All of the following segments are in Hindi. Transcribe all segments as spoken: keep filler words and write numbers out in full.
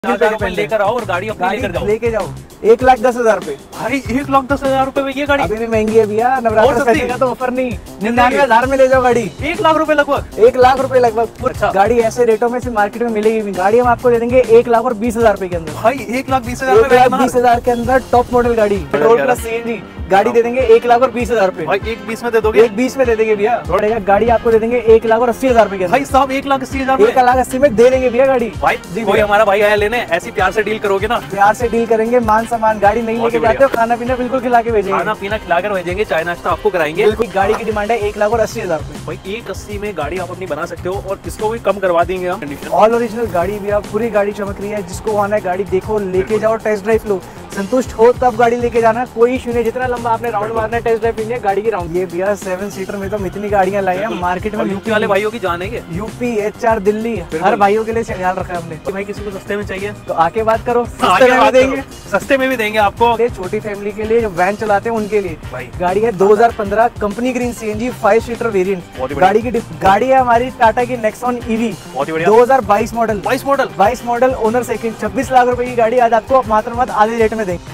लेकर आओ और गाड़ी अपनी लेकर जाओ लेके जाओ। एक लाख दस हजार रूपए भाई, एक लाख दस हजार रूपए में ये गाड़ी अभी भी महंगी है भैया। नवरात्र का तो ऑफर नहीं, निन्यानवे हजार में ले जाओ गाड़ी। एक लाख रुपए लगभग एक लाख रुपए लगभग। अच्छा। गाड़ी ऐसे रेटों में से मार्केट में मिलेगी भी। गाड़ी हम आपको दे देंगे एक लाख और बीस हजार रूपए के अंदर। भाई एक लाख बीस हजार एक लाख बीस हजार के अंदर टॉप मॉडल गाड़ी, पेट्रोल प्लस सीएनजी गाड़ी दे देंगे एक लाख और बीस हजार रूपए। भाई एक बीस में दे दोगे? एक बीस में दे देंगे भैया। थोड़ा गाड़ी आपको दे देंगे एक लाख और अस्सी हजार रूपए के अंदर। भाई साहब एक लाख अस्सी हजार एक लाख अस्सी में दे देंगे भैया गाड़ी। भाई जी, कोई हमारा भाई आया लेने, ऐसी प्यार से डील करोगे ना? प्यार से डील करेंगे, मान सम्मान। गाड़ी नहीं लेके जाते हो, खाना पीना बिल्कुल खिला के भेजेंगे। खाना पीना खिला कर भेजेंगे, चाय नाश्ता आपको कराएंगे। गाड़ी की डिमांड है एक लाख और अस्सी हजार रूपए। भाई एक अस्सी में गाड़ी आप अपनी बना सकते हो और इसको भी कम करवा देंगे हम। ऑल ओरिजिनल गाड़ी भी आप पूरी गाड़ी चमक रही है। जिसको आना है गाड़ी देखो, लेके जाओ, टेस्ट ड्राइव लो, संतुष्ट हो तब गाड़ी लेके जाना। कोई इशू नहीं, जितना लंबा आपने राउंड मारना है टेस्ट ड्राइव लेनी है गाड़ी की राउंड। ये भैया सेवन सीटर में तो इतनी गाड़ियां लाई हैं मार्केट में। यूपी वाले भाइयों की जान है, यूपी एच आर दिल्ली हर भाइयों के लिए ख्याल रखा है हमने। तो भाई किसी को सस्ते में चाहिए तो आके बात करो, सस्ते में भी देंगे, सस्ते में भी देंगे आपको। छोटी फैमिली के लिए जो वैन चलाते हैं उनके लिए गाड़ी है दो हजार पंद्रह company green CNG five seater variant गाड़ी की। गाड़ी है हमारी टाटा की नेक्सॉन ईवी दो हजार बाईस मॉडल। बाईस मॉडल बाईस मॉडल ओनर सेकंड। छब्बीस लाख रुपए की गाड़ी आज आपको मात्र मात्र आधे रेट में देंगे।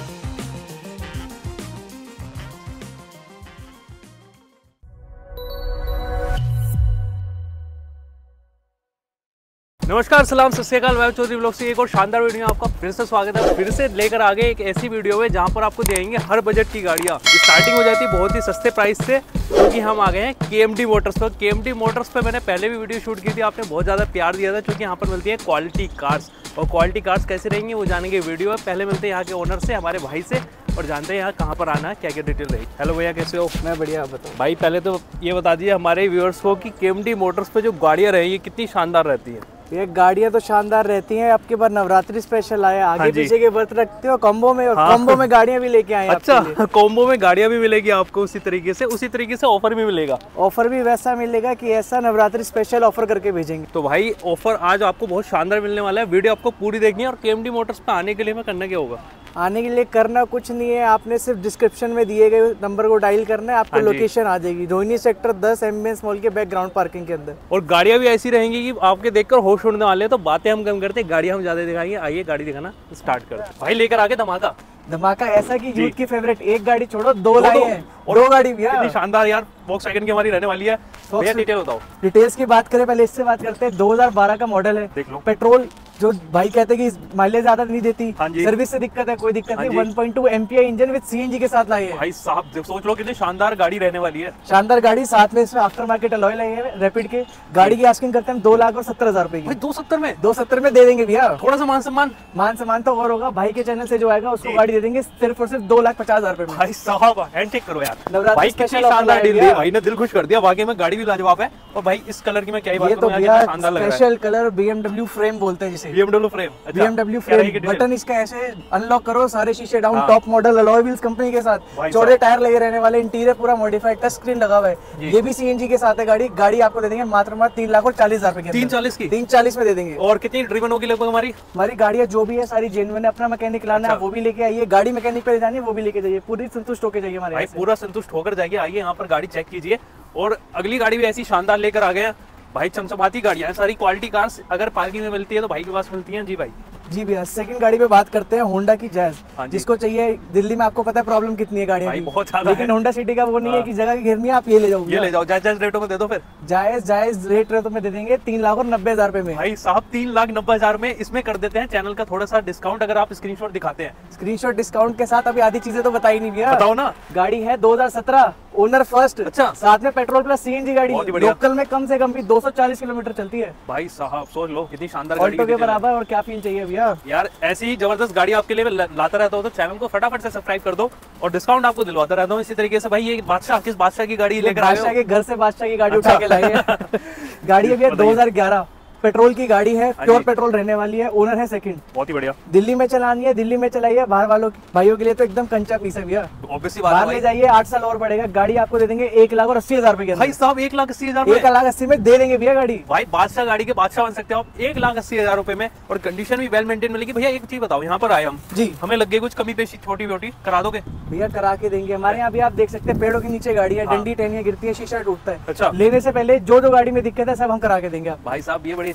नमस्कार, सलाम, सत श्री अकाल। वैभव चौधरी ब्लॉग से एक और शानदार वीडियो में आपका फिर से स्वागत है। फिर से लेकर आ गए एक ऐसी वीडियो है जहां पर आपको देंगे हर बजट की गाड़ियां। स्टार्टिंग हो जाती है बहुत ही सस्ते प्राइस से, क्योंकि हम आ गए हैं केएमटी मोटर्स पर। केएमटी मोटर्स पे मैंने पहले भी वीडियो शूट की थी, आपने बहुत ज़्यादा प्यार दिया था, क्योंकि यहाँ पर मिलती है क्वालिटी कार्स। और क्वालिटी कार्स कैसे रहेंगी वो जानेंगे वीडियो है। पहले मिलते हैं यहाँ के ओनर से, हमारे भाई से, और जानते हैं यहाँ कहाँ पर आना है, क्या क्या डिटेल रही। हेलो भैया, कैसे हो? मैं बढ़िया, आप बताओ। भाई पहले तो ये बता दीजिए हमारे व्यूअर्स को कि केएमटी मोटर्स पे जो गाड़ियाँ रहेंगी कितनी शानदार रहती है। ये गाड़ियाँ तो शानदार रहती हैं। आपके पास नवरात्रि स्पेशल आया, आगे हाँ पीछे के व्रत रखते हो कॉम्बो में, और हाँ। कॉम्बो में गाड़ियाँ भी लेके आए। अच्छा, कॉम्बो में गाड़ियाँ भी मिलेगी आपको उसी तरीके से, उसी तरीके से ऑफर भी मिलेगा। ऑफर भी वैसा मिलेगा कि ऐसा नवरात्रि स्पेशल ऑफर करके भेजेंगे। तो भाई ऑफर आज आपको बहुत शानदार मिलने वाला है। वीडियो आपको पूरी देखनी है। और केएमटी मोटर्स पे आने के लिए मैं करना क्या होगा? आने के लिए करना कुछ नहीं है, आपने सिर्फ डिस्क्रिप्शन में दिए गए नंबर को डायल करना है, आपको लोकेशन आ जाएगी। रोहिणी सेक्टर दस एम्बियंस मॉल के बैकग्राउंड पार्किंग के अंदर। और गाड़ियाँ भी ऐसी रहेंगी कि आपके देखकर होश उड़ने वाले हैं। तो बातें हम कम करते हैं, गाड़ियाँ हम ज्यादा दिखाएंगे। आइए गाड़ी दिखाना स्टार्ट करते हैं। भाई लेकर आगे धमाका धमाका ऐसा कि यूथ की फेवरेट। एक गाड़ी छोड़ो, दो लाई है और दो गाड़ी भी है शानदार यार। वॉक्सवैगन की हमारी रहने वाली है। भैया डिटेल बताओ। डिटेल्स की बात करें, पहले इससे बात करते हैं। दो हजार बारह का मॉडल है, देख लो। पेट्रोल जो भाई कहते हैं कि माइलेज ज्यादा नहीं देती, सर्विस से दिक्कत है, कोई दिक्कत नहीं। One point two MPI engine with CNG के साथ लाई है। भाई साहब सोच लो कितनी शानदार गाड़ी रहने वाली है। शानदार गाड़ी, साथ में इसमें आफ्टर मार्केट अलॉय लाई है रैपिड के। गाड़ी की आस्किंग करते हैं दो लाख और सत्तर हजार रुपए की। दो सत्तर में दो सत्तर में दे देंगे भैया। थोड़ा सा मान सम्मान मान सम्मान तो और होगा। भाई के चैनल से जो आएगा उसको गाड़ी दे देंगे सिर्फ और सिर्फ दो लाख पचास हजार रुपए में। भाई साहब हैंडशेक करो यार। भाई कितनी शानदार डील दी भाई ने, दिल खुश कर दिया। वाकई में गाड़ी भी लाजवाब है। और भाई इस कलर की मैं क्या ही बात करूं, भैया स्पेशल कलर बीएमडब्ल्यू फ्रेम बोलते हैं जिसे। BMW frame BMW frame button इसका ऐसे अनलॉक करो, सारे शीशे down, top model alloy wheels company के साथ, चौड़े टायर लगे रहने वाले, इंटीरियर पूरा मॉडिफाइड, टच स्क्रीन लगा हुआ है। ये भी सीएनजी के साथ है गाड़ी। गाड़ी आपको दे देंगे मात्र मात्र तीन लाख और चालीस हजार रुपए की। तीन चालीस की? तीन चालीस में दे देंगे। और कितनी ड्रिवन होगी लगभग हमारी? हमारी गाड़ियाँ जो भी है सारी जेन्युइन है। अपना मैकेनिक लाना है वो भी लेके आइए, गाड़ी मैकेनिक पे जानी है वो भी लेके जाइए। पूरी संतुष्ट होकर जाइए हमारे। पूरा संतुष्ट होकर जाइए। आइए यहाँ पर गाड़ी चेक कीजिए। और अगली गाड़ी भी ऐसी शानदार लेकर आ गए हैं भाई। चमचमाती गाड़ियां सारी, क्वालिटी कार्स अगर पार्किंग में मिलती है तो भाई के पास मिलती हैं। जी भाई जी भैया। सेकंड गाड़ी पे बात करते हैं, होंडा की जैज। जिसको चाहिए, दिल्ली में आपको पता है प्रॉब्लम कितनी है गाड़ियों की, बहुत ज्यादा। लेकिन होंडा सिटी का वो नहीं है कि जगह घेरनी है, आप ये ले जाओ, ये ले जाओ। जायज जायज रेटों में दे दो फिर। जायज जायज रेट रेटों में दे देंगे तीन लाख और नब्बे हजार रुपए में। भाई साहब तीन लाख नब्बे हजार में इसमें कर देते हैं। चैनल का थोड़ा सा डिस्काउंट अगर आप स्क्रीनशॉट दिखाते हैं। स्क्रीनशॉट डिस्काउंट के साथ अभी आधी चीजें तो बताई नहीं भैया। बताओ ना। गाड़ी है दो हजार सत्रह ओनर फर्स्ट। अच्छा। साथ में पेट्रोल प्लस सीएनजी गाड़ी। लोकल में कम से कम भी दो सौ चालीस किलोमीटर चलती है। भाई साहब सोच लो कितनी शानदार गाड़ी के बराबर। और क्या फील चाहिए भैया यार। ऐसी जबरदस्त गाड़ी आपके लिए लाता रहता हूँ, तो चैनल को फटाफट से सब्सक्राइब कर दो और डिस्काउंट आपको दिलवाता रहता हूँ इसी तरीके से। भाई ये बादशाह, किस बादशाह की गाड़ी लेकर आए हो? बादशाह के घर से बादशाह की गाड़ी उठा के लाए हैं। गाड़ी है दो हजार ग्यारह पेट्रोल की गाड़ी है, प्योर पेट्रोल रहने वाली है। ओनर है सेकंड। बहुत ही बढ़िया। दिल्ली में चलानी है, दिल्ली में चलाइए। बाहर वालों भाइयों के लिए तो एकदम कंचा पीस है भैया। बाहर ले जाइए, आठ साल और पड़ेगा। गाड़ी आपको दे देंगे एक लाख और अस्सी हजार रुपए के। भाई साहब एक लाख अस्सी हजार एक लाख अस्सी में दे देंगे भैया गाड़ी। भाई बादशाह गाड़ी के बादशाह बन सकते हो आप एक लाख अस्सी हजार रुपए में। और कंडीशन भी वेल मेंटेन मिलेगी। भैया एक चीज बताओ, यहाँ पर आए हम जी, हमें लग गई कुछ कमी पेशी छोटी मोटी करा दोगे? भैया करा के देंगे। हमारे यहाँ भी आप देख सकते हैं पेड़ों के नीचे गाड़ी है, डंडी टहनियाँ गिरती है, शीशा टूटता है। अच्छा। लेने से पहले जो जो गाड़ी में दिक्कत है सब हम करा के देंगे। भाई साहब ये बड़ी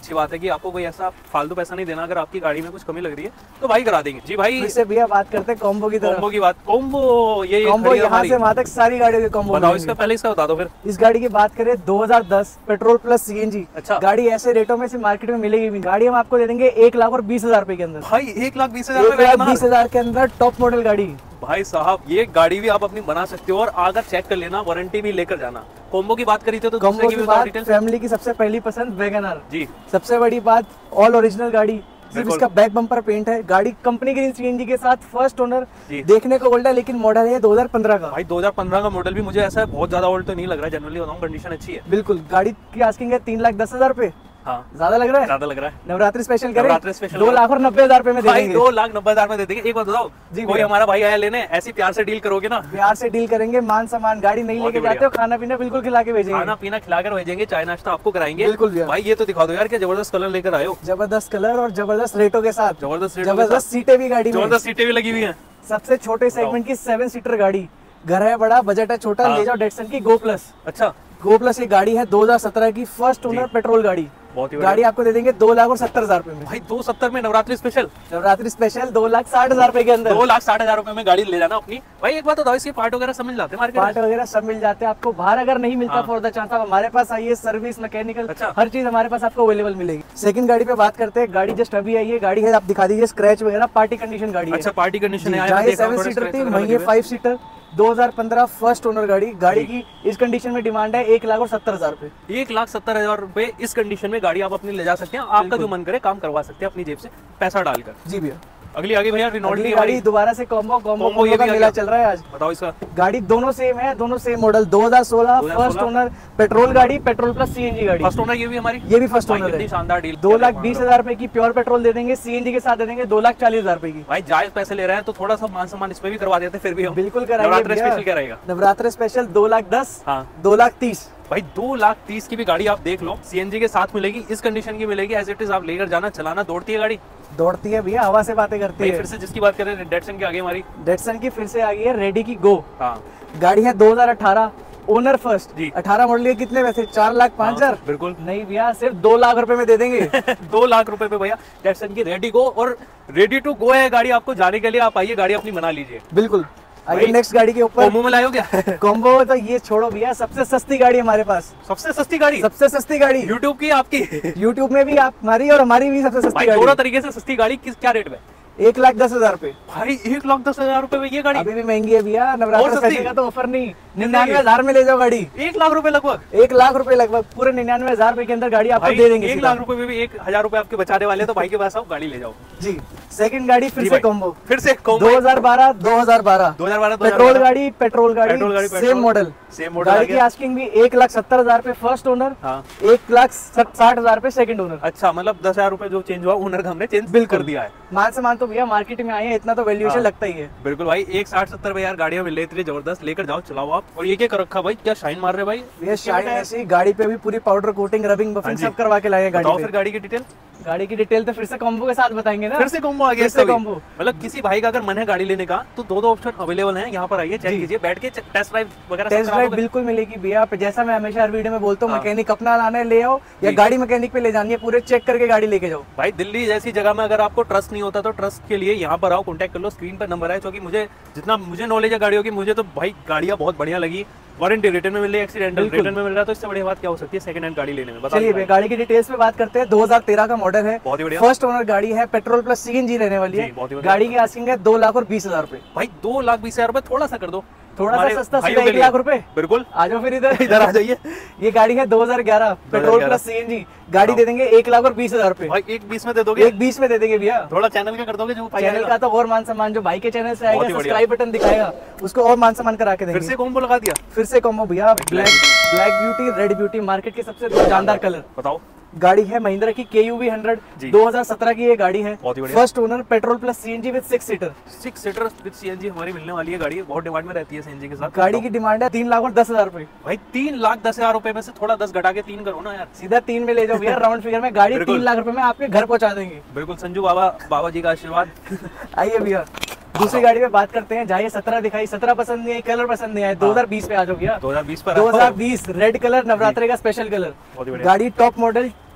अच्छी बात है कि आपको कोई ऐसा फालतू पैसा नहीं देना, अगर आपकी गाड़ी में कुछ कमी लग रही है तो भाई करा देंगे। जी भाई इससे भैया बात करते हैं कॉम्बो की तरफ। कॉम्बो की बात, कॉम्बो ये कॉम्बो यहाँ से वहाँ तक सारी गाड़ियों के कॉम्बो। बताओ इसका, पहले इसका बता दो फिर। इस गाड़ी की बात करें दो हज़ार दस पेट्रोल प्लस सीएनजी। अच्छा। गाड़ी ऐसे रेटों में से मार्केट में मिलेगी भी। गाड़ी हम आपको दे देंगे एक लाख और बीस हजार रुपए के अंदर। भाई एक लाख बीस एक लाख बीस हजार के अंदर टॉप मॉडल गाड़ी। भाई साहब ये गाड़ी भी आप अपनी बना सकते हो, और आकर चेक कर लेना, वारंटी भी लेकर जाना। कॉम्बो की बात करी थी तो कॉम्बो की बात, फैमिली की सबसे पहली पसंद वैगन आर जी। सबसे बड़ी बात ऑल ओरिजिनल गाड़ी, सिर्फ इसका बैक बम्पर पेंट है। गाड़ी कंपनी की सीएनजी के साथ फर्स्ट ओनर देखने को ओल्ड है, लेकिन मॉडल है दो हज़ार पंद्रह का। भाई दो हज़ार पंद्रह का मॉडल भी मुझे ऐसा बहुत ज्यादा ओल्ड तो नहीं लग रहा है, जनरली बताऊं कंडीशन अच्छी है। बिल्कुल। गाड़ी की आस्किंग है तीन लाख दस हजार रुपए। हाँ ज्यादा लग रहा है, ज्यादा लग रहा है। नवरात्रि स्पेशल करें, नवरात्रि स्पेशल दो लाख और नब्बे हजार रुपए में दे देंगे। दो लाख नब्बे हजार में दे देंगे। एक बात बताओ जी, कोई हमारा भाई आया लेने, ऐसी प्यार से डील करोगे ना? प्यार से डील करेंगे, मान सम्मान। गाड़ी नहीं लेके जाते हो, खाना पीना बिल्कुल खिला के भेजेंगे। खाना पीना खिलाकर भेजेंगे, चाय नाश्ता आपको कराएंगे। बिल्कुल भाई ये तो दिखा दो यार, क्या जबरदस्त कलर लेकर आए हो। जबरदस्त कलर और जबरदस्त रेटों के साथ, जबरदस्त जबरदस्त सीटें भी गाड़ी में, जबरदस्त सीटें भी लगी हुई है। सबसे छोटे सेगमेंट की सेवन सीटर गाड़ी। घर है बड़ा, बजट है छोटा, ले जाओ डेटसन की गो प्लस। अच्छा, गो प्लस ये गाड़ी है दो हज़ार सत्रह की फर्स्ट ओनर पेट्रोल गाड़ी। बहुत ही गाड़ी आपको दे देंगे दो लाख और सत्तर हजार रुपए में। भाई दो सत्तर में नवरात्रि स्पेशल, नवरात्रि स्पेशल दो लाख साठ हजार रुपए के अंदर। दो लाख साठ हजार रुपए में गाड़ी ले जाना अपनी। भाई एक बात बताओ, इसके पार्ट वगैरह सब मिल जाते हैं मार्केट में? पार्ट वगैरह सब मिल जाते हैं आपको, बाहर अगर नहीं मिलता फॉर द चांस आप हमारे पास आइए, सर्विस मैकेनिकल अच्छा। हर चीज हमारे पास आपको अवेलेबल मिलेगी। सेकंड गाड़ी पे बात करते हैं। गाड़ी जस्ट अभी आई है, गाड़ी है आप दिखा दीजिए, स्क्रैच वगैरह पार्टी कंडीशन गाड़ी है। अच्छा, पार्टी कंडीशन है। सेवन सीटर थी, वही फाइव सीटर, दो हज़ार पंद्रह फर्स्ट ओनर गाड़ी। गाड़ी की इस कंडीशन में डिमांड है एक लाख और सत्तर हजार रुपए। एक लाख सत्तर हजार रुपए इस कंडीशन में गाड़ी आप अपनी ले जा सकते हैं। आपका जो मन करे काम करवा सकते हैं अपनी जेब से पैसा डालकर। जी भैया। अगली आगे भैया रिनॉल्ट की गाड़ी दोबारा से कॉम्बो कॉम्बो ये का मेला चल रहा है आज। बताओ इसका। गाड़ी दोनों सेम है, दोनों सेम मॉडल दो हज़ार सोलह फर्स्ट ओनर पेट्रोल गाड़ी, पेट्रोल प्लस सीएनजी गाड़ी। फर्स्ट ओनर ये भी हमारी, ये भी फर्स्ट ओनर है। शानदार डील। दो लाख बीस हजार रुपए की प्योर पेट्रोल दे देंगे, सीएनजी के साथ दे देंगे दो लाख चालीस हजार रुपए की। भाई जायज पैसे ले रहे हैं तो थोड़ा सा मान सम्मान इसमें भी करवा देते फिर भी हम। बिल्कुल कराएंगे। नवरात्रि स्पेशल क्या रहेगा? नवरात्रि स्पेशल दो लाख दस, हाँ दो लाख तीस। भाई दो लाख तीस की भी गाड़ी आप देख लो, सीएनजी के साथ मिलेगी, इस कंडीशन की मिलेगी, एज इट इज आप लेकर जाना, चलाना। दौड़ती है गाड़ी? दौड़ती है भैया, हवा से बातें करती है। फिर से जिसकी बात करें डेटसन की आगे हमारी, डेटसन की फिर से आ गई है रेडी की गो। हाँ गाड़ी है दो हज़ार अठारह ओनर फर्स्ट जी। अठारह मॉडल के कितने पैसे? चार लाख पाँच हजार। बिल्कुल नहीं भैया, सिर्फ दो लाख रुपए में दे देंगे। दो लाख रुपए में भैया डेटसन की रेडी गो, और रेडी टू गो है गाड़ी आपको जाने के लिए। आप आइए गाड़ी अपनी बना लीजिए। बिल्कुल। आइए नेक्स्ट गाड़ी के ऊपर। कॉम्बो में लाए हो क्या? कॉम्बो तो ये छोड़ो भैया, सबसे सस्ती गाड़ी हमारे पास। सबसे सस्ती गाड़ी? सबसे सस्ती गाड़ी यूट्यूब की आपकी? यूट्यूब में भी आप हमारी और हमारी भी सबसे सस्ती गाड़ी। दोनों तरीके से सस्ती गाड़ी किस क्या रेट में? एक लाख दस हजार रुपए। भाई एक लाख दस हजार रुपए में ये गाड़ी अभी भी महंगी है भैया, नवरात्र स्पेशल का तो ऑफर नहीं। निन्यानवे हजार में ले जाओ गाड़ी। एक लाख रुपए लगभग? एक लाख रुपए लगभग, पूरे निन्यानवे हजार रुपए के अंदर गाड़ी आपको दे देंगे। एक लाख रुपए में भी एक हजार रुपए आपके बचाने वाले, तो भाई के पास आओ गाड़ी ले जाओ। जी। सेकंड गाड़ी फिर से कॉम्बो, फिर से दो हज़ार बारह दो हज़ार बारह दो हज़ार बारह पेट्रोल गाड़ी, पेट्रोल गाड़ी सेम मॉडल। Same model. गाड़ी की आस्किंग भी एक लाख सत्तर हजार रुपए फर्स्ट ओनर, हाँ। एक लाख साठ हजार रुपए सेकंड ओनर। अच्छा, मतलब दस हजार रुपए जो चेंज हुआ ओनर का हमने चेंज बिल कर दिया है। मान से मान तो भैया मार्केट में आए हैं, इतना तो वैल्यूएशन हाँ। लगता ही है। बिल्कुल भाई, एक साठ सत्तर में यार गाड़ियां मिल रही थी जबरदस्त, लेकर जाओ चलाओ आप। और ये क्या कर रखा भाई, क्या शाइन मार रहे भाई? ये शाइन ऐसी गाड़ी पे भी पूरी पाउडर कोटिंग, रबिंग, बफिंग सब करवा के लाए गाड़ी पे। फिर गाड़ी की डिटेल गाड़ी की डिटेल तो फिर से कॉम्बो के साथ बताएंगे ना। फिर से कॉम्बो आ गया। इससे कॉम्बो मतलब किसी भाई का अगर मन है गाड़ी लेने का तो दो दो ऑप्शन अवेलेबल हैं, यहाँ पर आइए चेक कीजिए, बैठ के टेस्ट ड्राइव वगैरह टेस्ट ड्राइव बिल्कुल मिलेगी भैया। जैसा मैं हमेशा हर वीडियो में बोलता हूँ, हाँ। मैकेनिक अपना लाना है ले आओ, या गाड़ी मैकेनिक पे ले जानी है, पूरे चेक करके गाड़ी लेके जाओ। भाई दिल्ली जैसी जगह में अगर आपको ट्रस्ट नहीं होता तो ट्रस्ट के लिए यहाँ पर आओ, कॉन्टैक्ट कर लो, स्क्रीन पर नंबर है। क्योंकि मुझे जितना मुझे नॉलेज है गाड़ियों की, मुझे तो भाई गाड़ियाँ बहुत बढ़िया लगी। वारंटी रिटर्न में मिल रही है, एक्सीडेंटल रिटर्न में मिल रहा है, तो इससे बड़ी बात क्या हो सकती है सेकंड हैंड गाड़ी लेने में? चलिए गाड़ी की डिटेल्स पे बात करते हैं। दो हज़ार तेरह का मॉडल है, बहुत ही बढ़िया। फर्स्ट ओनर गाड़ी है, पेट्रोल प्लस सीएनजी रहने वाली है। गाड़ी की आस्किंग है दो लाख और बीस हजार रुपए। भाई दो लाख बीस हजार रुपए थोड़ा सा कर दो, थोड़ा सा सस्ता, सीधा एक लाख रुपए। बिल्कुल आ जाओ फिर इधर इधर आ जाइए। ये गाड़ी है दो हज़ार ग्यारह पेट्रोल प्लस सीएनजी, गाड़ी दे देंगे एक लाख और बीस हजार रुपए। भाई एक बीस में दे दोगे? एक बीस में दे देंगे भैया। थोड़ा चैनल का कर दोगे जो चैनल का तो और मान सम्मान, जो भाई के चैनल से आएगा सब्सक्राइब बटन दिखाएगा उसको और मान सम्मान करा के देंगे। फिर से कॉम्बो लगा दिया। फिर से कॉम्बो भैया, black black beauty, red beauty, market के सबसे शानदार कलर। बताओ। गाड़ी है महिंद्रा की के यू वी हंड्रेड, दो हज़ार सत्रह की ये गाड़ी है, first owner, petrol plus CNG with six seater. Six seater with CNG हमारी मिलने वाली है गाड़ी, बहुत डिमांड में रहती है सीएनजी के साथ। गाड़ी की डिमांड है तीन लाख और दस हजार रुपए। भाई तीन लाख दस हजार रुपए में से थोड़ा दस घटा के तीन करो ना यार, सीधा तीन में ले जाओ भैया, राउंड फिगर में गाड़ी तीन लाख रुपए में आपके घर पहुंचा देंगे। बिल्कुल संजू बाबा बाबा जी का आशीर्वाद। आइए भैया दूसरी गाड़ी पे बात करते हैं। जहाँ सत्रह दिखाई, सत्रह पसंद नहीं आई, कलर पसंद नहीं आया, दो हज़ार बीस पे आ जाओ भैया। दो हज़ार बीस पर दो हज़ार बीस रेड कलर, नवरात्रि का स्पेशल कलर। गाड़ी टॉप मॉडल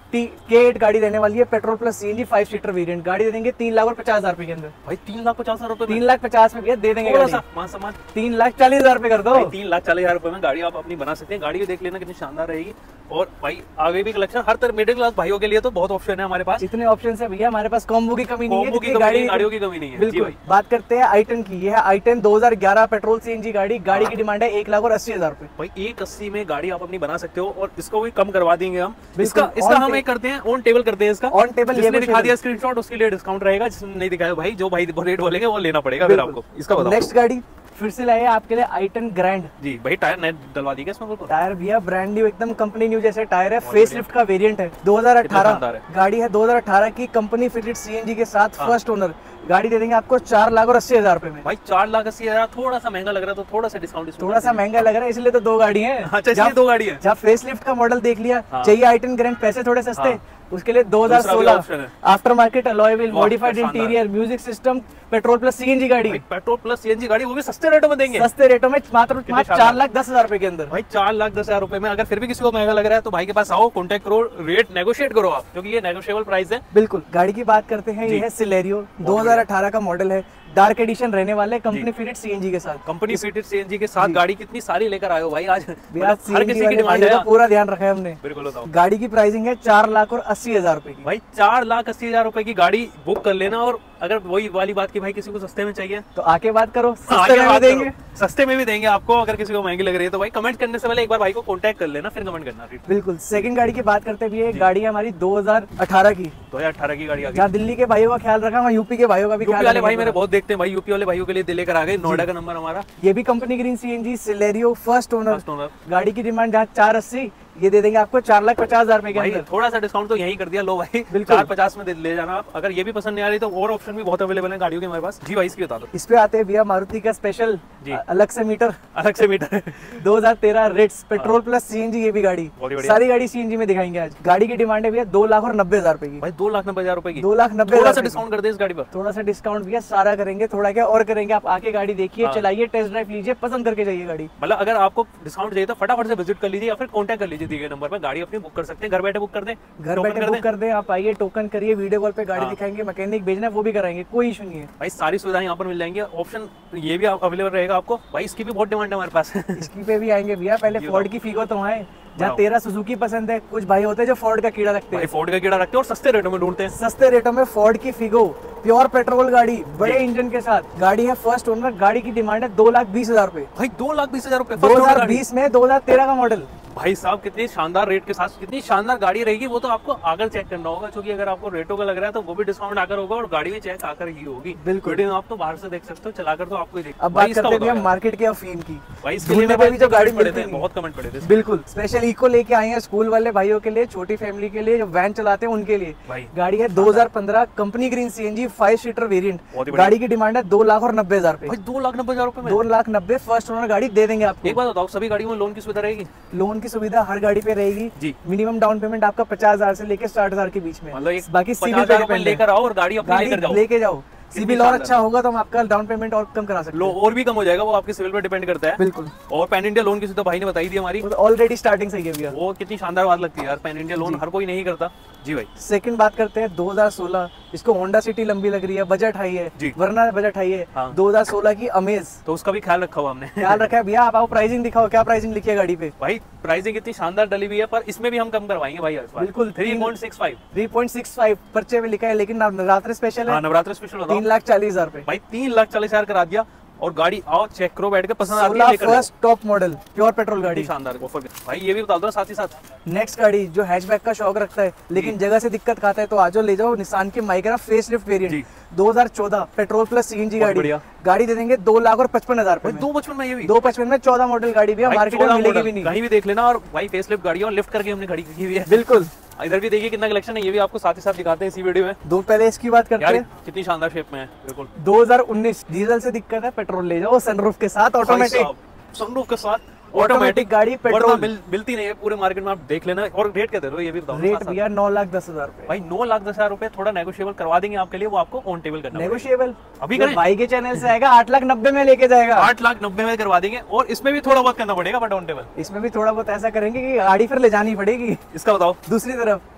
के एट गाड़ी रहने वाली है, petrol plus CNG five seater variant. गाड़ी दे देंगे तीन लाख और पचास हजार रुपए के अंदर। भाई तीन लाख पचास हजार रुपए तीन लाख पचास में भैया दे देंगे थोड़ा गाड़ी। सा मान सम्मान तीन लाख चालीस हजार रुपए कर दो। तीन लाख चालीस हजार रुपए में गाड़ी आप अपनी बना सकते हैं। गाड़ी भी देख लेना कितनी शानदार रहेगी। और भाई आगे भी कलेक्शन हर तरह मिडिल क्लास भाइयों के लिए तो बहुत ऑप्शन है हमारे पास। इतने ऑप्शन है भैया हमारे पास, कॉम्बो की कमी नहीं है, कॉम्बो की कमी गाड़ी नहीं, गाड़ियों की कमी नहीं है। बिल्कुल। बात करते हैं आई टेन की। ये है आई टेन दो हजार ग्यारह पेट्रोल सीएनजी गाड़ी। गाड़ी की डिमांड है एक लाख और अस्सी हजार रुपए। भाई एक अस्सी में गाड़ी आप अपनी बना सकते हो और इसको भी कम करवा देंगे हम। बिल्कुल। इसका इसका हम एक करते हैं ऑन टेबल करते हैं इसका ऑन टेबल। जिसने दिखा दिया स्क्रीनशॉट उसके लिए डिस्काउंट रहेगा, जिसने नहीं दिखाया भाई जो भाई रेट बोलेंगे वो लेना पड़ेगा फिर आपको। इसका बताओ। नेक्स्ट गाड़ी फिर से लाए आपके लिए आई टेन ग्रैंड। जी भाई टायर नए डलवा दिए इसमें बिल्कुल। टायर भैया ब्रांड न्यू एकदम कंपनी न्यू जैसे टायर है। फेस लिफ्ट का वेरिएंट है। दो हजार अठारह गाड़ी है, दो हजार अठारह की कंपनी फिटेड सीएनजी के साथ फर्स्ट ओनर। गाड़ी दे देंगे आपको चार लाख और अस्सी हजार रुपए में। भाई चार लाख अस्सी हजार थोड़ा सा महंगा लग रहा है, तो थोड़ा सा डिस्काउंट थोड़ा सा महंगा लग रहा है इसलिए तो दो गाड़ी है। अच्छा इसलिए दो गाड़ी है। जहाँ फेस लिफ्ट का मॉडल देख लिया, हाँ। चाहिए आई टेन ग्रैंड पैसे थोड़े सस्ते, हाँ। उसके लिए दो हजार सोलह after market alloy wheel, modified interior, music system, petrol plus CNG गाड़ी। पेट्रोल प्लस सीएनजी गाड़ी वो भी सस्ते रेटों में देंगे। सस्ते रेटों में मात्र चार लाख दस हजार रुपए के अंदर। भाई चार लाख दस हजार रुपए में अगर फिर भी किसी को महंगा लग रहा है तो भाई के पास आओ, कॉन्टेक्ट करो, रेट नेगोशिएट करो आप, क्योंकि ये नेगोशिएबल प्राइस है। बिल्कुल। गाड़ी की बात करते हैं, ये है सिलेरियो, दो हजार अठारह का मॉडल है, डार्क एडिशन रहने वाले, कंपनी फिटेड सीएनजी के साथ। कंपनी फिटेड सीएनजी के साथ गाड़ी कितनी सारी लेकर आए हो भाई आज। हर किसी की डिमांड है, पूरा ध्यान रखा है हमने। बिल्कुल बताओ। गाड़ी की प्राइसिंग है चार लाख और अस्सी हजार रुपए की। भाई चार लाख अस्सी हजार रुपए की गाड़ी बुक कर लेना। और अगर वही वाली बात की भाई किसी को सस्ते में चाहिए तो आके बात करो, सस्ते में भी देंगे, सस्ते में भी देंगे आपको। अगर किसी को महंगी लग रही है तो भाई कमेंट करने से पहले एक बार भाई को कांटेक्ट कर लेना, फिर कमेंट करना। बिल्कुल। सेकंड गाड़ी की बात करते भी, गाड़ी है हमारी दो हजार अठारह की। दो हजार अठारह की गाड़ी आ गई। जहाँ दिल्ली के भाइयों का ख्याल रखा, वहाँ यूपी के भाइयों का भी ख्याल वाले भाई मेरे बहुत देखते हैं भाई, यूपी वाले भाइयों के लिए लेकर आ गए। नोएडा का नंबर हमारा। ये भी company green CNG Celerio first owner. गाड़ी की डिमांड जहाँ चार अस्सी, ये दे देंगे आपको चार लाख पचास हजार रुपए के अंदर। थोड़ा सा डिस्काउंट तो यहीं कर दिया, लो भाई चार पचास में ले जाना आप। अगर ये भी पसंद नहीं आ रही तो और ऑप्शन भी बहुत अवेलेबल है गाड़ियों के हमारे पास। जी भाई इसकी बता दो। इस पे आते हैं भैया मारुति का स्पेशल अलग से मीटर, अलग से मीटर दो हजार तेरह रेट्स पेट्रोल प्लस सीएनजी। ये भी गाड़ी सारी गाड़ी सीएनजी में दिखाएंगे आज। गाड़ी की डिमांड है भैया दो लाख और नब्बे हजार रुपए की। भाई दो लाख नब्बे हजार रुपए की। दो लाख नब्बे थोड़ा सा डिस्काउंट कर दे इस गाड़ी पर। थोड़ा सा डिस्काउंट भैया सारा करेंगे, थोड़ा क्या और करेंगे। आप आके गाड़ी देखिए, चलाइए, टेस्ट ड्राइव लीजिए, पसंद करके जाइए गाड़ी। मतलब अगर आपको डिस्काउंट चाहिए तो फटाफट से विजिट कर लीजिए या फिर कॉन्टैक्ट कर लीजिए दिए गए नंबर पर। गाड़ी अपनी बुक कर सकते हैं, घर बैठे बुक कर दें, घर बैठे बुक कर दें। आप आइए, टोकन करिए, वीडियो कॉल पे गाड़ी दिखाएंगे, मैकेनिक भेजना है वो भी कराएंगे, कोई इशू नहीं है भाई। सारी सुविधाएं यहाँ पर मिल जाएंगी। ऑप्शन ये भी अवेलेबल रहेगा आपको भाई। इसकी भी बहुत डिमांड है हमारे पास। इसकी पे भी आएंगे भैया। पहले फोर्ड की फिगो तो आए, जहाँ तेरा सुजुकी पसंद है। कुछ भाई होते हैं जो फोर्ड का कीड़ा रखते हैं, फोर्ड का कीड़ा रखते हैं और सस्ते रेटों में ढूंढते हैं। सस्ते रेटों में फोर्ड की फिगो प्योर पेट्रोल गाड़ी, बड़े इंजन के साथ। गाड़ी है फर्स्ट ओनर। गाड़ी की डिमांड है दो लाख बीस हजार रुपए। भाई दो लाख बीस हजार रुपए दो हजार बीस में, दो हजार तेरह का मॉडल। भाई साहब कितनी शानदार रेट के साथ कितनी शानदार गाड़ी रहेगी वो तो आपको आकर चेक करना होगा, क्योंकि अगर आपको रेटों का लग रहा है तो वो भी डिस्काउंट आकर होगा और गाड़ी भी चेक आकर ही होगी। बिल्कुल। आप तो बाहर से देख सकते हो, चलाकर तो आपको ही देख। अब बात करते हैं मार्केट के अफीम की। भाई इसके लिए भी जो गाड़ी मिलती है बहुत कमेंट पड़े थे। बिल्कुल स्पेशल इको लेके आए हैं स्कूल वाले भाइयों के लिए, छोटी फैमिली के लिए, जो वैन चलाते हैं उनके लिए। गाड़ी है दो हजार पंद्रह company green CNG five seater variant. गाड़ी की डिमांड है दो लाख और नब्बे हजार रुपए। दो लाख नब्बे हजार रुपए में, दो लाख नब्बे फर्स्ट ओनर गाड़ी दे देंगे आपको। एक बात बताओ, सभी गाड़ियों में लोन की सुविधा रहेगी? लोन की सुविधा हर गाड़ी पे रहेगी जी। मिनिमम डाउन पेमेंट आपका पचास हजार से लेकर साठ हजार के बीच में। मतलब बाकी सिविल पे लेकर आओ और गाड़ी अपनी लेकर जाओ, लेके जाओ। सिविल और अच्छा होगा तो हम आपका डाउन पेमेंट और कम करा सकते हैं। और भी कम हो जाएगा, वो आपके सिविल पर डिपेंड करता है। बिल्कुल। और पैन इंडिया लोन की सुविधा भाई ने बताई थी हमारी, ऑलरेडी स्टार्टिंग से ही है भैया। वो कितनी शानदार बात लगती है यार, पैन इंडिया लोन हर कोई नहीं करता। जी भाई। सेकंड बात करते हैं दो हजार सोलह। इसको होंडा सिटी लंबी लग रही है, बजट हाई है, वरना बजट हाई है। हाँ। दो हजार सोलह की अमेज, तो उसका भी ख्याल रखा हुआ हमने। ख्याल रखा है भैया। आप आओ, प्राइसिंग दिखाओ, क्या प्राइसिंग लिखी है गाड़ी पे? भाई प्राइसिंग इतनी शानदार डली हुई है, पर इसमें भी हम कम करवाएंगे भाई। बिल्कुल three point six five three point six five पर्चे में लिखा है, लेकिन नवरात्र स्पेशल है। नवरात्र स्पेशल तीन लाख चालीस हजार रुपए। भाई तीन लाख चालीस हजार करा दिया और गाड़ी आओ चेक करो, बैठ के पसंद आती है लेकर first top model pure petrol गाड़ी, शानदार ऑफर। भाई ये भी बता दो साथ ही साथ। नेक्स्ट गाड़ी जो हैचबैक का शौक रखता है लेकिन जगह से दिक्कत खाता है तो आज ले जाओ, निसान की माइक्रा फेस लिफ्ट वेरिएंट दो हजार चौदह पेट्रोल प्लस सीएनजी गाड़ी। गाड़ी दे देंगे दो लाख और पचपन हजार रुपए। दो पचपन में ये भी दो पचपन में चौदह मॉडल गाड़ी भी मार्केट में मिलेगी भी नहीं, कहीं भी देख लेना। और भाई फेस लिफ्ट गाड़ी और लिफ्ट करके हमने गाड़ी की हुई है। बिल्कुल। इधर भी देखिए कितना कलेक्शन है, ये भी आपको साथ ही साथ दिखाते हैं इसी वीडियो में। दो पहले इसकी बात करते हैं, कितनी शानदार शेप में है। बिल्कुल। दो हजार उन्नीस डीजल से दिक्कत है, पेट्रोल ले जाओ सनरूफ के साथ, ऑटोमेटिक सनरूफ के साथ ऑटोमेटिक गाड़ी पेट्रोल मिल, मिलती नहीं है पूरे मार्केट में, आप देख लेना। और रेट क्या दे रहे हो ये भी बताओ? रेट भैया नौ लाख दस हजार रुपए। भाई नौ लाख दस हजार रुपए थोड़ा नेगोशिएबल करवा देंगे आपके लिए, वो आपको ऑन टेबल करना। नेगोशिएबल अभी करें? भाई के चैनल से आएगा आठ लाख नब्बे में लेके जाएगा। आठ लाख नब्बे में करवा देंगे और इसमें भी थोड़ा बहुत करना पड़ेगा बट ऑन टेबल। इसमें भी थोड़ा बहुत ऐसा करेंगे कि गाड़ी फिर ले जानी पड़ेगी। इसका बताओ। दूसरी तरफ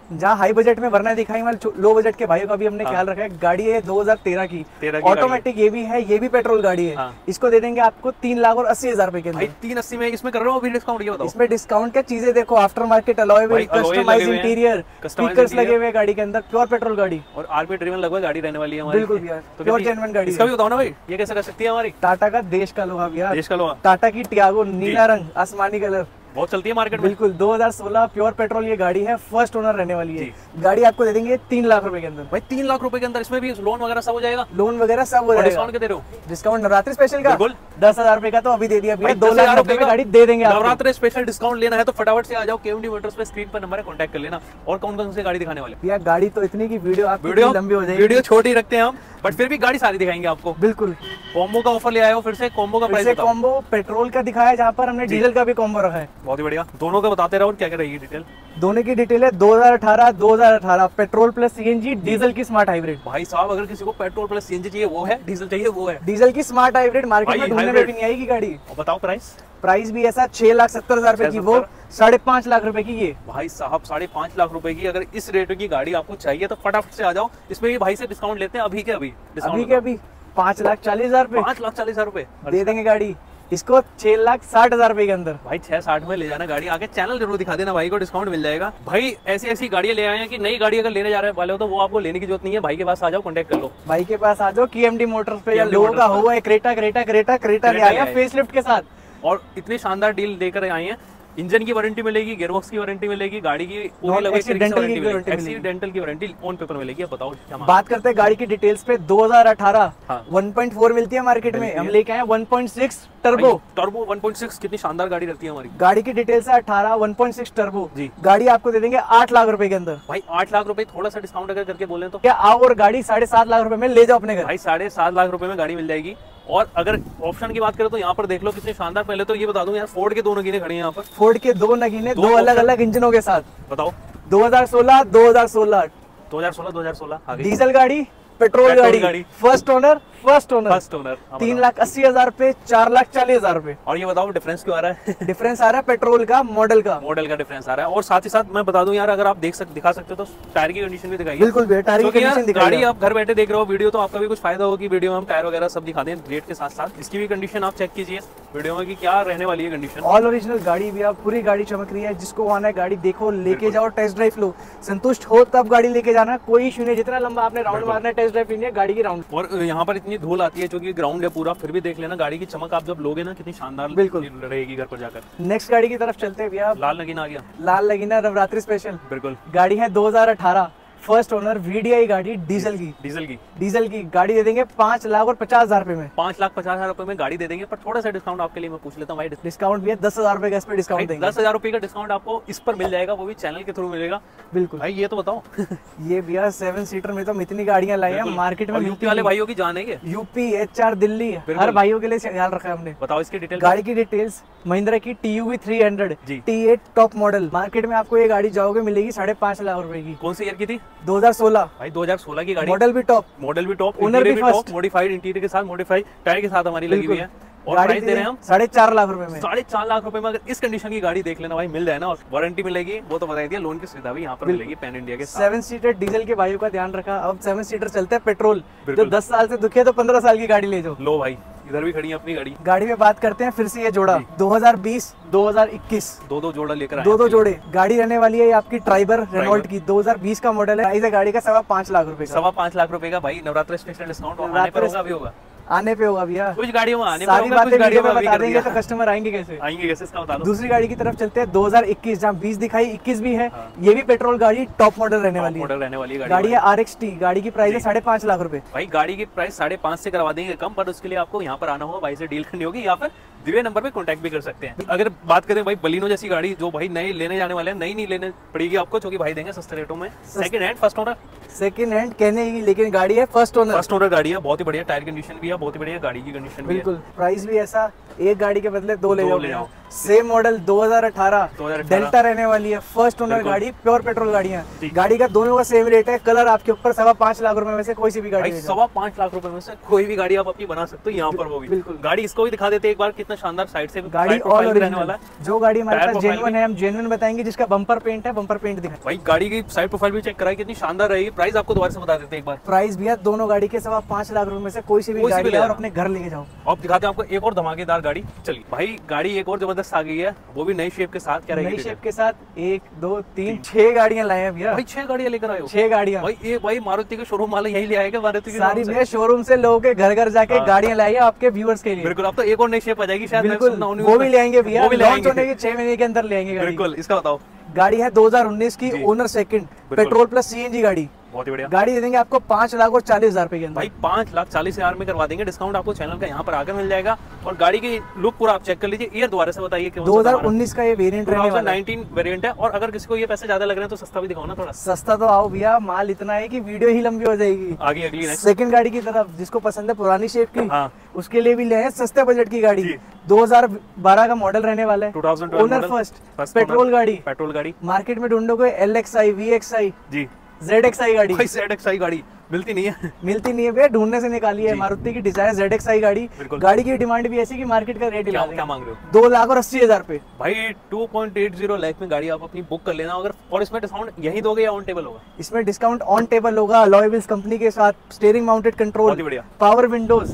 जहाँ हाई बजट में वरना दिखाई वाले लो बजट के भाइयों का भी हमने हाँ। ख्याल रखा है। गाड़ी है दो हज़ार तेरह की, तेरह की ऑटोमेटिक ये भी है, ये भी पेट्रोल गाड़ी है। हाँ। इसको दे देंगे आपको तीन लाख और अस्सी हजार रुपए के भाई अंदर। तीन अस्सी में इसमें कर रहे हो अभी डिस्काउंट, ये बताओ। इसमें डिस्काउंट क्या चीजें देखो, आफ्टर मार्केट अलॉय व्हील, भाई, alloy कस्टमाइज लगे हुए हैं, इंटीरियर, customized स्पीकर्स लगे interior। हुए हैं गाड़ी के अंदर, प्योर पेट्रोल गाड़ी। और आरपी ड्रिवन लगभग गाड़ी रहने वाली है हमारी। बिल्कुल भैया, तो प्योर कितनी- जेन्युइन गाड़ी इसका है। भी बताओ ना भाई, ये कैसे कर सकती है हमारी? टाटा का देश का लोहा भैया, देश का लोहा, टाटा की टियागो, नीला रंग, आसमानी कलर, बहुत चलती है मार्केट में। बिल्कुल दो हज़ार सोलह प्योर पेट्रोल ये गाड़ी है, फर्स्ट ओनर रहने वाली है। गाड़ी आपको दे देंगे तीन लाख रुपए के अंदर। भाई तीन लाख रुपए के अंदर, इसमें भी लोन वगैरह सब हो जाएगा, लोन वगैरह सब हो और जाएगा। डिस्काउंट के दे रहे हो? डिस्काउंट नवरात्रि स्पेशल का बिल्कुल। दस हजार रुपए का तो अभी दे दिया भैया, भाई दो दस लाख हजार रुपए रुपए में का गाड़ी दे देंगे आपको। नवरात्रि स्पेशल डिस्काउंट लेना है तो फटाफट से आ जाओ, केएमडी मोटर्स पे स्क्रीन पर नंबर है, कांटेक्ट कर लेना। और कौन कौन सी गाड़ी दिखाने वाले? भैया गाड़ी तो इतनी की वीडियो आपकी वीडियो लंबी हो जाएगी, वीडियो छोटी रखते हैं हम, बट फिर भी गाड़ी सारी दिखाएंगे आपको। बिल्कुल। कॉम्बो का ऑफर ले आए हो फिर से, कॉम्बो का प्राइस फिर से बताओ। कॉम्बो पेट्रोल का दिखाया, जहाँ पर हमने डीजल का भी कॉम्बो रखा है। बहुत ही बढ़िया, दोनों का बताते रहो, क्या क्या रहेगी डिटेल। दोनों की डिटेल है दो हज़ार अठारह दो हज़ार अठारह पेट्रोल प्लस सीएनजी, डीजल की स्मार्ट हाइब्रिड। भाई साहब, अगर किसी को पेट्रोल प्लस सीएनजी चाहिए वो है, डीजल चाहिए वो है। डीजल की स्मार्ट हाइब्रिड मार्केट भाई, में ढूंढने में हाइब्रिड। भी नहीं आएगी गाड़ी। और बताओ प्राइस। प्राइस भी ऐसा छह लाख सत्तर हजार रुपए की, वो साढ़े पांच लाख रुपए की ये। भाई साहब साढ़े पांच लाख रुपए की अगर इस रेट की गाड़ी आपको चाहिए तो फटाफट से आ जाओ। इसमें भी भाई से डिस्काउंट लेते हैं अभी के अभी। अभी के अभी पांच लाख चालीस हजार रुपए पांच लाख चालीस हजार रुपए दे देंगे गाड़ी इसको, छह लाख साठ हजार रुपए के अंदर। भाई छह साठ में ले जाना गाड़ी, आगे चैनल जरूर दिखा देना, भाई को डिस्काउंट मिल जाएगा। भाई ऐसी ऐसी गाड़ियां ले आए हैं कि नई गाड़ी अगर लेने जा रहे वाले हो तो वो आपको लेने की जरूरत नहीं है, भाई के पास आ जाओ, कॉन्टेक्ट कर लो। भाई के पास आ जाओ, केएमडी मोटर्स पे, या केएमडी लोगों का मोटर्स हुआ है क्रेटा क्रेटा क्रेटा क्रेटा ले क्रेटा आया ले आए। फेसलिफ्ट के साथ। और इतनी शानदार डील लेकर आए हैं, इंजन की वारंटी मिलेगी, गियरबॉक्स की वारंटी मिलेगी, गाड़ी की पूरी Non- लगभग एक तरीके से accidental की वारंटी मिलेगी, वारंटी मिलेगी। एक्सीडेंटल की वारंटी ऑन पेपर मिलेगी। अब बताओ क्या मांगा? बात करते हैं गाड़ी की डिटेल्स पे, दो हज़ार अठारह हाँ। वन पॉइंट फोर मिलती है मार्केट में, मिलती हम है। लेके आए one point six turbo. Turbo one point six, कितनी शानदार गाड़ी रहती है हमारी। गाड़ी की डिटेल्स है अठारह वन पॉइंट सिक्स टर्बो जी। गाड़ी आपको दे देंगे आठ लाख रुपए के अंदर। भाई आठ लाख रुपए, थोड़ा सा डिस्काउंट अगर करके बोले तो क्या आओ और गाड़ी साढ़े सात लाख रुपए में ले जाओ अपने घर। भाई साढ़े सात लाख रुपए में गाड़ी मिल जाएगी। और अगर ऑप्शन की बात करें तो यहाँ पर देख लो कितने शानदार। पहले तो ये बता दूं यार, फोर्ड के दो नगीने खड़ी हैं यहाँ पर, फोर्ड के दो नगीने, दो दो अलग option। अलग इंजनों के साथ। बताओ। दो हज़ार सोलह दो हज़ार सोलह दो हज़ार सोलह दो हज़ार सोलह आ गई। डीजल गाड़ी, पेट्रोल पेट्रोल गाड़ी, गाड़ी। First owner first owner first owner. तीन लाख अस्सी हजार रुपए, चार लाख चालीस हजार रुपए। और ये बताओ डिफरेंस क्यों आ रहा है? डिफरेंस आ रहा है पेट्रोल का, मॉडल का। मॉडल का डिफरेंस आ रहा है। और साथ ही साथ मैं बता दूं यार, अगर आप देख सक दिखा सकते हो तो टायर की कंडीशन भी दिखाइए। बिल्कुल भैया, टायर की क्योंकि यार कंडीशन दिखाइए। गाड़ी आप घर बैठे देख रहे हो वीडियो, तो आपका भी कुछ फायदा होगा कि वीडियो में हम टायर वगैरह सब दिखा दें रेट के साथ साथ। इसकी भी कंडीशन आप चेक कीजिए वीडियो में कि क्या रहने वाली है कंडीशन। ऑल ओरिजिनल गाड़ी भी, आप पूरी गाड़ी चमक रही है। जिसको आना है गाड़ी देखो, लेके जाओ, टेस्ट ड्राइव लो, संतुष्ट हो तब गाड़ी लेके जाना, कोई इशू नहीं। जितना लंबा आपने राउंड मारना है, टेस्ट ड्राइव लेनी है गाड़ी की राउंड। और यहाँ पर इतनी धूल आती है, क्योंकि ग्राउंड है पूरा, फिर भी देख लेना गाड़ी की चमक आप जब लोगे ना कितनी शानदार बिल्कुल रहेगी घर पर जाकर। नेक्स्ट गाड़ी की तरफ चलते हैं भैया। लाल नगीना आ गया। लाल लगीना नवरात्रि स्पेशल बिल्कुल। गाड़ी है दो हज़ार अठारह, फर्स्ट ओनर, वीडीआई गाड़ी, डीजल की। डीजल की डीजल की गाड़ी दे देंगे पांच लाख और पचास हजार रुपए में। पांच लाख पचास हजार रुपए में गाड़ी दे देंगे, पर थोड़ा सा डिस्काउंट आपके लिए मैं पूछ लेता हूँ भाई। डिस्काउंट भी है दस हजार रुपए का, इस पे डिस्काउंट देंगे। दस हजार रुपए का डिस्काउंट आपको इस पर मिल जाएगा, वो भी चैनल के थ्रू मिलेगा। बिल्कुल भाई ये तो बताओ। ये भैया सेवन सीटर में तो हम इतनी गाड़ियां लाई हैं मार्केट में। यूपी वाले भाइयों की जान है क्या? यूपी, एच आर, दिल्ली, हर भाइयों के लिए ख्याल रखा है हमने। बताओ इसकी डिटेल। गाड़ी की डिटेल्स, महिंद्रा की T U V three hundred जी। T eight top model, market में आपको ये गाड़ी जाओगे मिलेगी साढ़े पांच लाख रुपए की। कौन सी ईयर की थी? दो हज़ार सोलह। भाई दो हज़ार सोलह की गाड़ी, मॉडल भी टॉप, मॉडल भी टॉप, ओनर भी फर्स्ट, मॉडिफाइड इंटीरियर के साथ, मॉडिफाइड टायर के साथ हमारी लगी हुई है। और गाड़ी प्राइस दे रहे हैं हम साढ़े चार लाख रुपए में। साढ़े चार लाख रुपए में अगर इस कंडीशन की गाड़ी देख लेना भाई, मिल जाए ना। और वारंटी मिलेगी, वो तो बता दिया, लोन की सुविधा भी यहाँ पर मिलेगी पैन इंडिया के साथ। सेवन सीटर डीजल के भाइयों का ध्यान रखा। अब सेवन सीटर चलते हैं पेट्रोल, जो दस साल से दुखी है तो पंद्रह साल की गाड़ी ले जाओ। लो भाई, इधर भी खड़ी है अपनी गाड़ी। गाड़ी में बात करते हैं फिर से, ये जोड़ा दो हज़ार बीस दो हज़ार इक्कीस, दो दो जोड़ा लेकर आए दो दो हैं। जोड़े गाड़ी रहने वाली है। ये आपकी ट्राइबर रेनॉल्ट की दो हज़ार बीस का मॉडल है। प्राइस है गाड़ी का सवा पांच लाख रुपए का। सवा पांच लाख रुपए का भाई, नवरात्र स्पेशल डिस्काउंट आने पर होगा, अभी होगा। आने पे होगा भैया, कुछ गाड़ियों में आने पर सारी होगा, बातें कुछ गाड़ियों वीडियो में में अभी बता कर देंगे दिया। तो कस्टमर आएंगे कैसे? आएंगे कैसे, इसका बता दो। दूसरी गाड़ी की तरफ चलते हैं, दो हज़ार इक्कीस, जहाँ बीस दिखाई इक्कीस भी है। ये भी पेट्रोल गाड़ी, टॉप मॉडल रहने वाली है। मॉडल रहने वाली है गाड़ी है आर एक्स टी, गाड़ी की प्राइस है साढ़े पांच लाख रुपए। भाई गाड़ी की प्राइस साढ़े पांच से करवा देंगे कम, पर उसके लिए आपको यहाँ पर आना होगा, भाई से डील करनी होगी, या फिर दिव्य नंबर पे कांटेक्ट भी कर सकते हैं। अगर बात करें भाई बलिनो जैसी गाड़ी जो भाई नई लेने जाने वाले हैं, नई नहीं लेने पड़ेगी आपको, क्योंकि भाई देंगे सस्ते रेटों में, second hand, first owner. Second hand कहने की, लेकिन गाड़ी है फर्स्ट ओनर। फर्स्ट ओनर गाड़ी है, बहुत ही बढ़िया टायर कंडीशन भी है, बहुत ही बढ़िया गाड़ी की कंडीशन भी है। बिल्कुल, प्राइस भी ऐसा, एक गाड़ी के बदले दो ले जाओ। सेम मॉडल दो हज़ार अठारह डेल्टा रहने वाली है, फर्स्ट ओनर गाड़ी, प्योर पेट्रोल गाड़ियाँ। गाड़ी का दोनों का सेम रेट है, कलर आपके ऊपर। सवा पांच लाख रुपए में से कोई सी भी गाड़ी, सवा पांच लाख रुपए में से कोई भी गाड़ी आप अपनी बना सकते हो यहाँ पर। वो भी बिल्कुल गाड़ी, इसको भी दिखा देते हैं एक बार, कितना शानदार साइड से गाड़ी ऑल रहने वाला है। जो गाड़ी हमारे पास जेन्युइन है, हम जेन्युइन बताएंगे। जिसका बम्पर पेंट है, बम्पर पेंट दिखाएं। भाई गाड़ी की साइड प्रोफाइल भी चेक कराई, कितनी शानदार रहेगी। प्राइस आपको दोबारा से बता देते हैं एक बार। प्राइस भी है दोनों गाड़ी के सवा पांच लाख रुपए में से कोई सी भी गाड़ी और अपने घर लेके जाओ। अब दिखाते हैं आपको एक और धमाकेदार गाड़ी। चलिए भाई, गाड़ी एक और जबरदस्त आ गई है, वो भी नई शेप के साथ। क्या रहेगी? नई शेप के साथ एक दो तीन छह गाड़ियां लाए हैं भैया। भाई छह गाड़ियां लेकर आए हो? छह गाड़ियां भाई। ये भाई मारुति के शोरूम वाले यही ले आएगा मारुति के सारी भैया शोरूम से लोगों के घर घर जाके गाड़ियां लाई है आपके व्यूअर्स के लिए। बिल्कुल, अब तो एक और नई शेप आ जाएगी शायद। बिल्कुल, वो भी ले आएंगे भैया, लॉन्च होने के छह महीने के अंदर ले आएंगे गाड़ी। बिल्कुल, इसका बताओ। गाड़ी है दो हज़ार उन्नीस की, owner second, petrol plus CNG गाड़ी। बहुत ही बढ़िया गाड़ी दे देंगे आपको पांच लाख और चालीस हजार रुपए के अंदर। भाई पांच लाख चालीस हजार में करवा देंगे। डिस्काउंट आपको चैनल का यहाँ पर आकर मिल जाएगा। और गाड़ी की लुक पूरा आप चेक कर लीजिए। ईयर दोबारा से बताइए। दो हज़ार उन्नीस का ये वेरिएंट रहने वाला है, उन्नीस वेरिएंट है। और अगर किसी को ये पैसे ज्यादा लग रहे हैं तो सस्ता भी दिखाओ ना थोड़ा। सस्ता तो आओ भैया, माल इतना है कि वीडियो ही लंबी हो जाएगी। आगे अगली सेकंड गाड़ी की तरफ, जिसको पसंद है पुरानी शेप की, हाँ। उसके लिए भी ले आए सस्ते बजट की गाड़ी। दो हज़ार बारह का मॉडल रहने वाला है, ओनर फर्स्ट, पेट्रोल गाड़ी। पेट्रोल गाड़ी मार्केट में ढूंढोगे L X I, V X I, जी, जेड एक्स आई गाड़ी। जेड एक्स आई गाड़ी मिलती नहीं है। मिलती नहीं है भैया, ढूंढने से निकाली है। मारुति की डिजायर जेड एक्स आई गाड़ी। गाड़ी की डिमांड भी ऐसी कि मार्केट का रेट क्या, क्या मांग रहे हो? दो लाख और अस्सी हजार रुपए। भाई दो पॉइंट आठ शून्य लाख में गाड़ी आप अपनी बुक कर लेना। अगर और इसमें डिस्काउंट यही दोगे या ऑन टेबल होगा? इसमें डिस्काउंट ऑन टेबल होगा। अलॉय व्हील्स कंपनी के साथ, steering mounted control, power windows,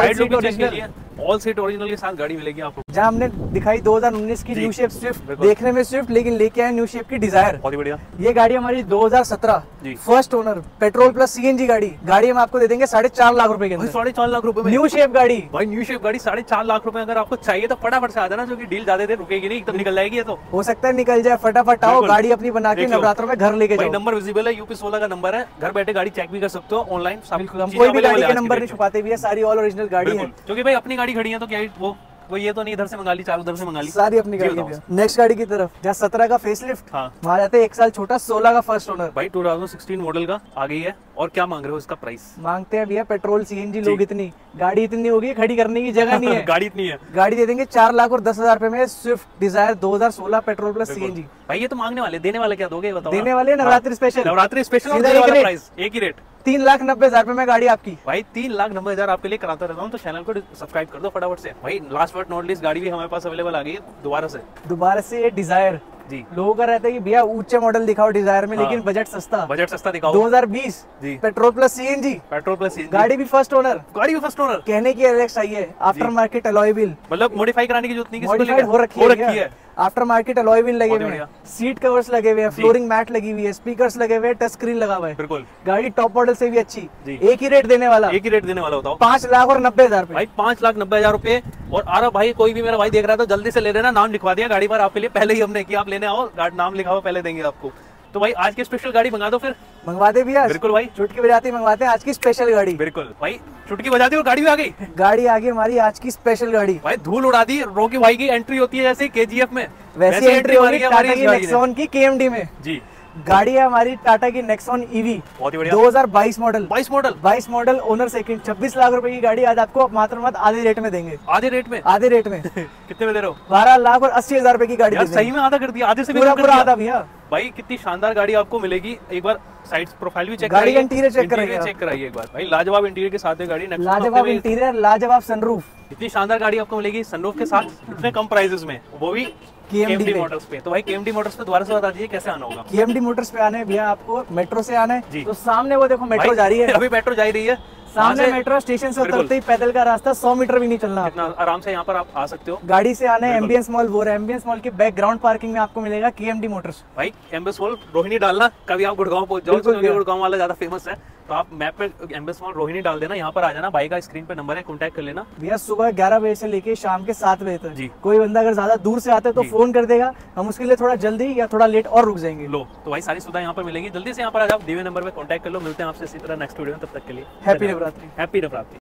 all seat original के साथ गाड़ी मिलेगी आपको। जहाँ हमने दिखाई दो हज़ार उन्नीस की न्यू शेप स्विफ्ट, देखने में स्विफ्ट लेकिन लेके आए न्यू शेप की डिजायर। बहुत ही बढ़िया। ये गाड़ी हमारी दो हज़ार सत्रह first owner, petrol plus CNG गाड़ी। गाड़ी हम आपको दे देंगे साढ़े चार लाख रुपए के अंदर। साढ़े चार लाख रुपए में न्यू शेप गाड़ी। भाई न्यू शेप गाड़ी साढ़े चार लाख रुपए अगर आपको चाहिए तो फटाफट से आ जाना, क्योंकि डील ज्यादा देर रुकेगी नहीं, एकदम निकल जाएगी। तो हो सकता है निकल जाए, फटाफट आओ, गाड़ी अपनी बना के नवरात्रों में घर लेके जाओ। नंबर विजिबल है, यूपी सोलह का नंबर है। घर बैठे गाड़ी चेक भी कर सकते हो ऑनलाइन। कोई भी गाड़ी के नंबर नहीं छुपाते भी है, सारी ऑल ओरिजिनल गाड़ी है। क्योंकि भाई अपनी गाड़ी खड़ी है तो क्या वो वो ये तो नहीं इधर से मंगा ली, चार उधर से मंगा ली, सारी अपनी गाड़ी है। नेक्स्ट गाड़ी की तरफ, जहाँ सत्रह का फेसलिफ्ट, हाँ। वहाँ जाते हैं एक साल छोटा, सोलह का फर्स्ट ओनर। भाई दो हज़ार सोलह मॉडल का आ गई है। और क्या मांग रहे हो इसका प्राइस? मांगते हैं भैया पेट्रोल सीएनजी, लोग इतनी गाड़ी इतनी होगी, खड़ी करने की जगह नहीं है। गाड़ी इतनी है। गाड़ी दे देंगे चार लाख और दस हजार रुपए में, स्विफ्ट डिजायर दो हज़ार सोलह पेट्रोल प्लस सीएनजी। भाई ये तो मांगने वाले, देने वाले क्या दोगे बताओ? देने वाले Navratri special. Navratri special price एक ही रेट, तीन लाख नब्बे हजार रुपए में गाड़ी आपकी। भाई तीन लाख नब्बे हजार आपके लिए कराता रहता हूँ, तो चैनल को सब्सक्राइब कर दो फटाफट से। भाई लास्ट बट नॉट लीस्ट गाड़ी भी हमारे पास अवेलेबल आ गई है दोबारा से। दोबारा से ये डिजायर जी, लोगों का रहता है कि भैया ऊंचे मॉडल दिखाओ डिजायर में, हाँ। लेकिन बजट सस्ता, बजट सस्ता दिखाओ। दो हज़ार बीस जी, petrol plus CNG, petrol plus CNG, गाड़ी भी फर्स्ट ओनर। गाड़ी भी फर्स्ट ओनर कहने की एलेक्स आई है, आफ्टर मार्केट अलॉय व्हील, मतलब मॉडिफाई कराने की जरूरत नहीं, मॉडिफाइड हो रखी है। आफ्टर मार्केट अलॉय व्हील लगे हुए हैं, सीट कवर्स लगे हुए हैं, फ्लोरिंग मैट लगी हुई है, स्पीकर्स लगे हुए हैं, टच स्क्रीन लगा हुआ है। बिल्कुल, गाड़ी टॉप मॉडल से भी अच्छी। एक ही रेट देने वाला, एक ही रेट देने वाला होता है, पांच लाख और नब्बे हजार भाई, पांच लाख नब्बे हजार रुपए। और आरा भाई, कोई भी मेरा भाई देख रहा है तो जल्दी से ले लेना, नाम लिखवा दिया गाड़ी पर आपके लिए पहले ही हमने कि आप लेने आओ, नाम लिखा हुआ पहले देंगे आपको। तो भाई आज की स्पेशल गाड़ी मंगा दो, फिर मंगवा दे भैया। बिल्कुल भाई, चुटकी बजाते मंगवाते हैं आज की स्पेशल गाड़ी। बिल्कुल भाई, चुटकी बजाती और गाड़ी भी आ गई। गाड़ी आ गई हमारी आज की स्पेशल गाड़ी। भाई धूल उड़ा दी, रॉकी भाई की एंट्री होती है जैसे केजीएफ में, वैसी एंट्री होगी टाटा की नेक्सॉन की केएमडी में जी। गाड़ी है हमारी टाटा की नेक्सॉन ईवी, बहुत ही बढ़िया, दो हज़ार बाईस मॉडल। बाईस मॉडल बाईस मॉडल ओनर सेकंड, छब्बीस लाख रुपए की गाड़ी आज आपको मात्र मात्र आधे रेट में देंगे। आधे रेट में? आधे रेट में। कितने में दे रहे हो? बारह लाख और अस्सी हजार रुपए की गाड़ी। यार सही में आधा कर दिया, आधे से भी पूरा पूरा आधा भैया। भाई कितनी शानदार गाड़ी आपको मिलेगी, एक बार साइड प्रोफाइल भी चेक कराइए, गाड़ी इंटीरियर चेक कराइए, चेक कराइए एक बार भाई। लाजवाब इंटीरियर के साथ है गाड़ी, लाजवाब इंटीरियर, लाजवाब सनरूफ, इतनी शानदार गाड़ी आपको मिलेगी सनरूफ के साथ, इतने कम प्राइसेस में, वो भी केएमडी मोटर्स पे। तो भाई केएमडी मोटर्स पे दोबारा से बता दीजिए कैसे आना होगा? केएमडी मोटर्स पे आना है भैया आपको, मेट्रो से आना है। तो सामने वो देखो मेट्रो जा रही है, अभी मेट्रो जा रही है सामने, मेट्रो स्टेशन से उतरते ही पैदल का रास्ता, सौ मीटर भी नहीं चलना, इतना आराम से यहाँ पर आप आ सकते हो। गाड़ी से आना है, एम्बियंस मॉल वो है, एम्बियंस मॉल के बैकग्राउंड पार्किंग में आपको मिलेगा केएमडी मोटर्स। भाई एम्बियंस मॉल रोहिणी डालना, कभी आप गुड़गांव पहुंच जाओ, गुड़गांव वाला ज्यादा फेमस है, तो आप मैप पे एम्बियंस मॉल रोहिणी डाल देना, यहाँ पर आ जाना, भाई का स्क्रीन पे नंबर है, कॉन्टैक्ट कर लेना। भैया सुबह ग्यारह बजे से लेके शाम के सात बजे तक जी। कोई बंदा अगर ज्यादा दूर से आता है तो फोन कर देगा, हम उसके लिए थोड़ा जल्दी या थोड़ा लेट और रुक जाएंगे। लो तो भाई सारी सुविधा यहाँ पर मिलेगी, जल्दी से यहाँ पर आ जाओ, दिए नंबर पे कॉन्टैक्ट कर लो। मिलते हैं आपसे इसी तरह नेक्स्ट वीडियो में, तब तक के लिए हैप्पी नवरात्रि। हैप्पी नवरात्रि।